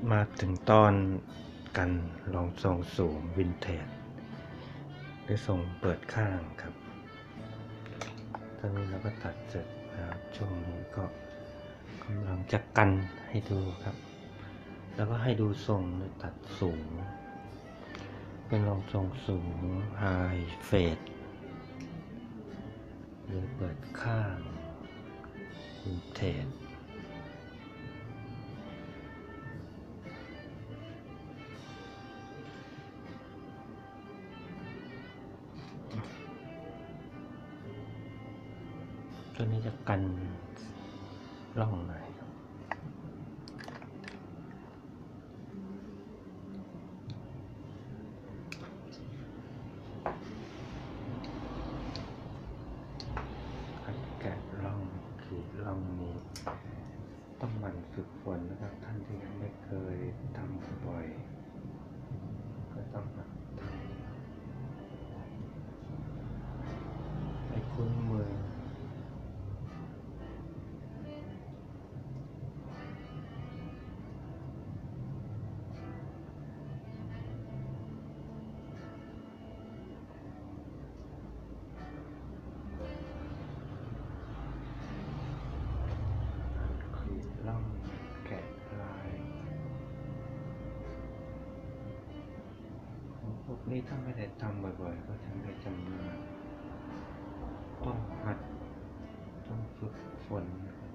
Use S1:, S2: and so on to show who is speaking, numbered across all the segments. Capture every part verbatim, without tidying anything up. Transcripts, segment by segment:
S1: มาถึงตอนกันรองทรงสูงวินเทจหรือทรงเปิดข้างครับตอนนี้เราก็ตัดเสร็จนะครับช่วงนี้ก็กำลังจะกันให้ดูครับแล้วก็ให้ดูทรงตัดสูงเป็นรองทรงสูงไฮเฟดหรือเปิดข้างวินเทจตัวนี้จะกันร่องหน่อยครับแกะร่องขีดร่องนี้ต้องหมั่นฝึกฝนนะครับท่านที่ยังไม่เคยทำบ่อยก็ต้องทำให้คุ้นมือร่องแกะลายของพวกนี้ถ้าไม่ได้ทำบ่อยๆก็จะไม่จำเนินต้องหัดต้องฝึกฝน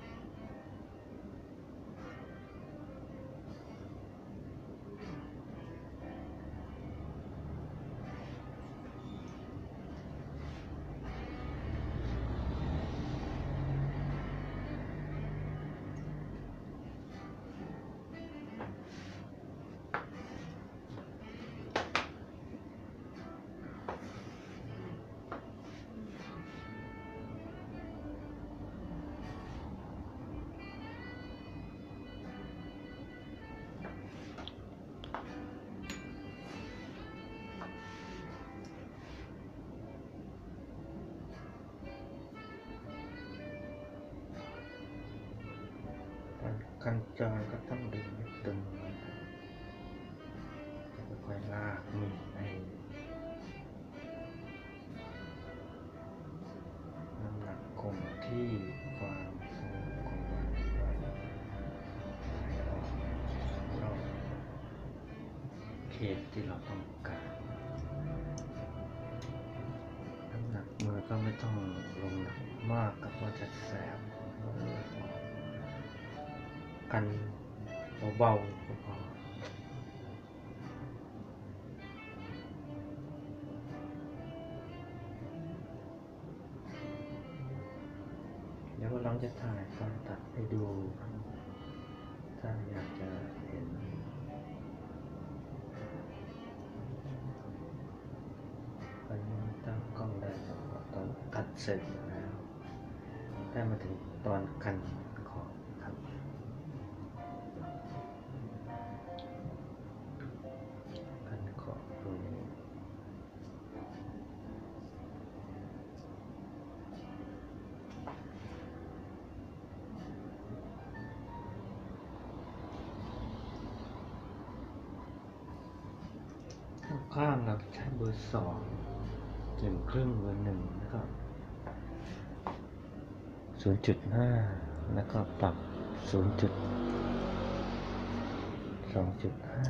S1: กันจอยก็ต้องดึงให้ตึงจะค่อยลากมีดให้น้ำหนักคงที่ความสูงของมันให้ออกรอบเขตที่เราต้องการน้ำหนักมือก็ไม่ต้องลงหนักมากกับว่าจะแสบกันเบาๆก็พอเดี๋ยวเราจะถ่ายตอนตัดให้ดูถ้าอยากจะเห็นตอนนี้ตั้งกล้องได้ตอนตัดเสร็จแล้วได้มาถึงตอนกันขอบครับกันขอบตรงนี้ข้างเราใช้เบอร์สองหนึ่งครึ่งเบอร์หนึ่งนะครับศูนย์จุดห้าแล้วก็ปรับศูนย์จุดสองจุดห้า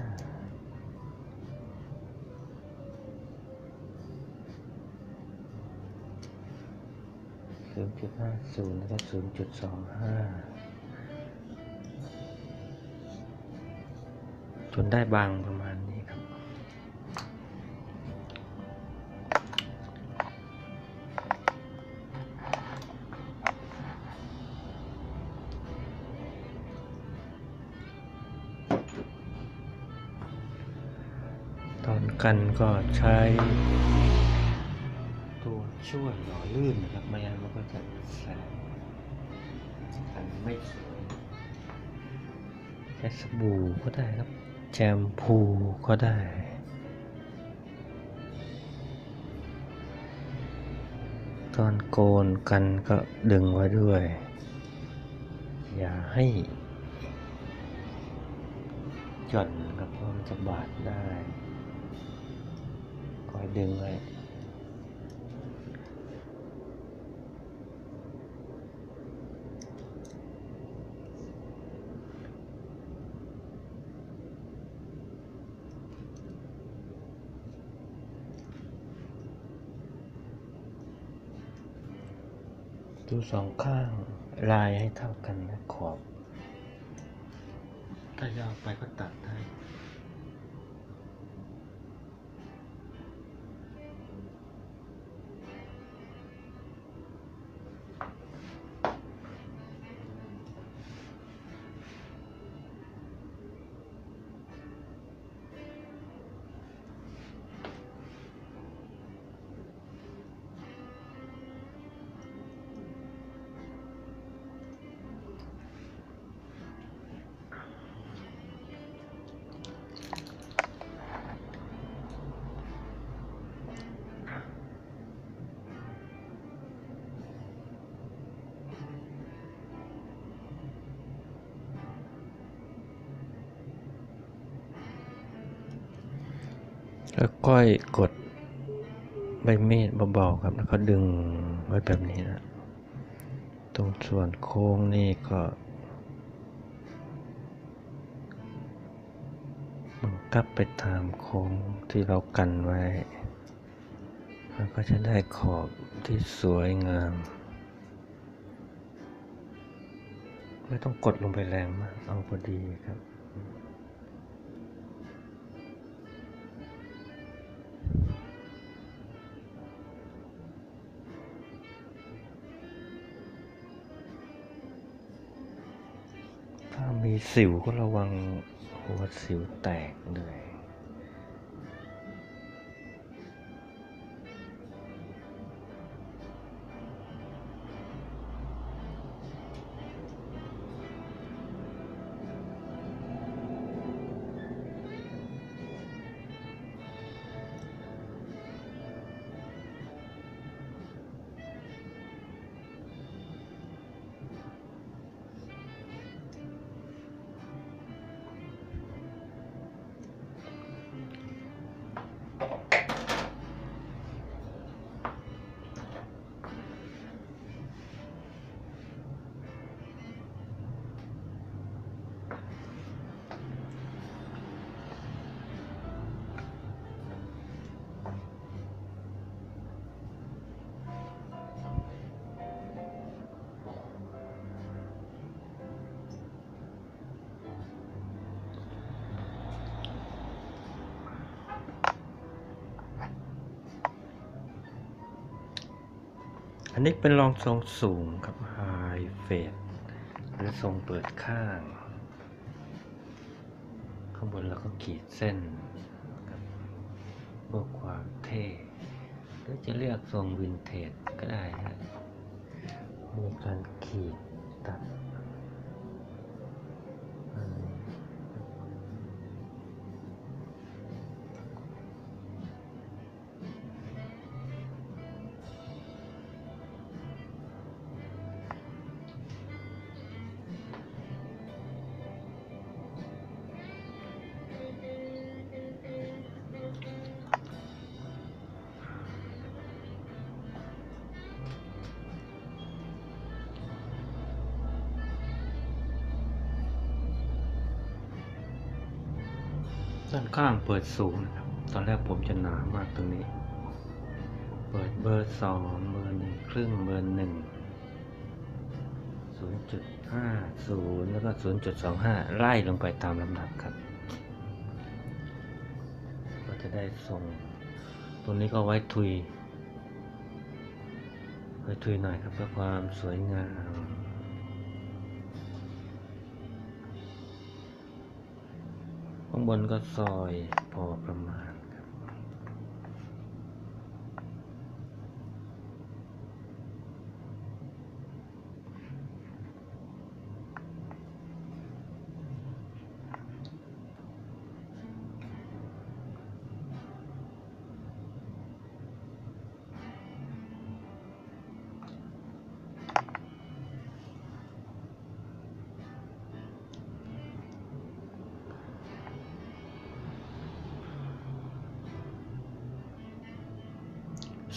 S1: ศูนย์จุดห้าศูนย์แล้วก็ศูนย์จุดสองห้าจนได้บางประมาณนี้ครับตอนกันก็ใช้ตัวช่วยหล่อลื่นนะครับไม่งั้นมันก็จะแสบกันไม่สวยใช้สบู่ก็ได้ครับแชมพูก็ได้ตอนโกนกันก็ดึงไว้ด้วยอย่าให้หย่อนนะครับเพราะมันจะบาดได้คอยดึงไว้ดูสองข้างลายให้เท่ากันนะขอบถ้ายาวไปก็ตัดได้แล้วก้อยกดใบมีดเบาๆครับแล้วก็ดึงไว้แบบนี้นะตรงส่วนโค้งนี่ก็บังคับไปตามโค้งที่เรากันไว้แล้วก็จะได้ขอบที่สวยงามไม่ต้องกดลงไปแรงมากเอาพอดีครับถ้ามีสิวก็ระวังหัวสิวแตกด้วยอันนี้เป็นรองทรงสูงครับ High Fade หรือทรงเปิดข้างข้างบนเราก็ขีดเส้นเพื่อความเท่หรือจะเรียกทรงวินเทจก็ได้นะมีการขีดตัดด้านข้างเปิดสูงนะครับตอนแรกผมจะหนามากตรงนี้เปิดเบอร์สองเบอร์หนึ่งครึ่งเบอร์หนึ่ง ศูนย์จุดห้าศูนย์ แล้วก็ ศูนย์จุดสองห้า ไล่ลงไปตามลำดับครับก็จะได้ทรงตัวนี้ก็ไว้ทุยไว้ทุยหน่อยครับเพื่อความสวยงามข้างบนก็ซอยพอประมาณครับ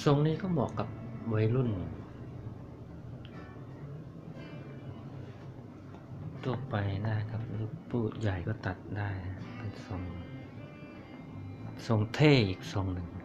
S1: ทรงนี้ก็เหมาะกับวัยรุ่นทั่วไปนะครับหรือผู้ใหญ่ก็ตัดได้เป็นทรงทรงเท่อีกทรงหนึ่ง